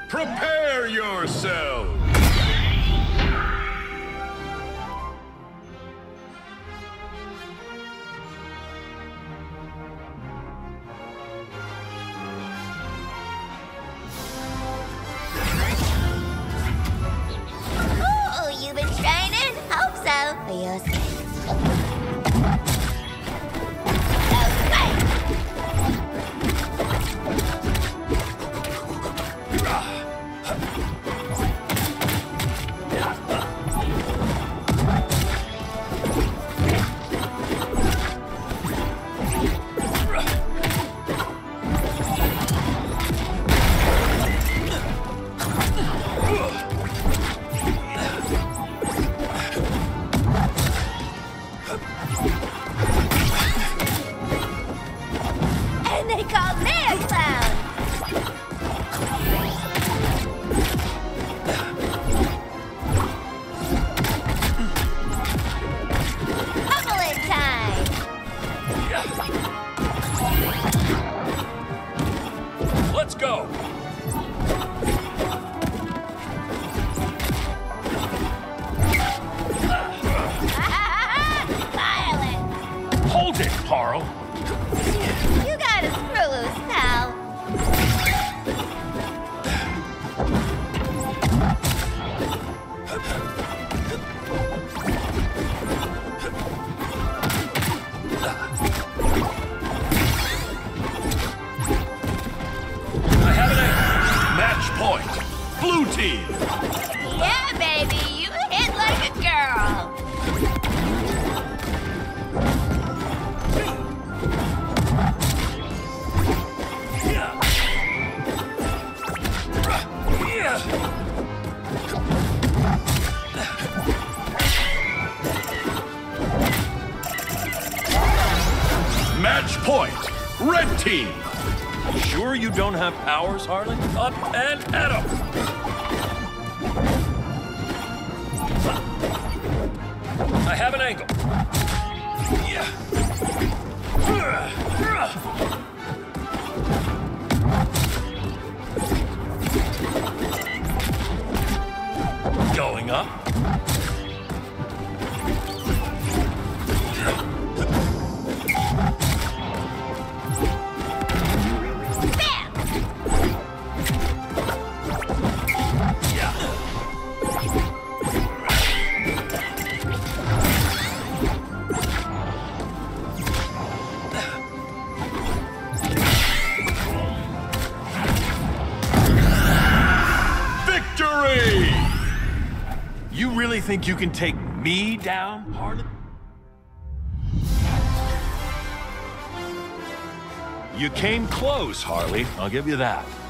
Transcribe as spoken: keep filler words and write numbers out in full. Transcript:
Prepare yourselves! Oh, you've been training? Hope so, for your sake. Let's go! Hold it, Harl! You got a screw loose, pal. I have an aim. Match point. Blue team. Yeah, baby, you hit like a girl. Match point. Red team. Sure you don't have powers, Harley? Up and at 'em. I have an angle. Going up. Victory! You really think you can take me down, Harley? You came close, Harley. I'll give you that.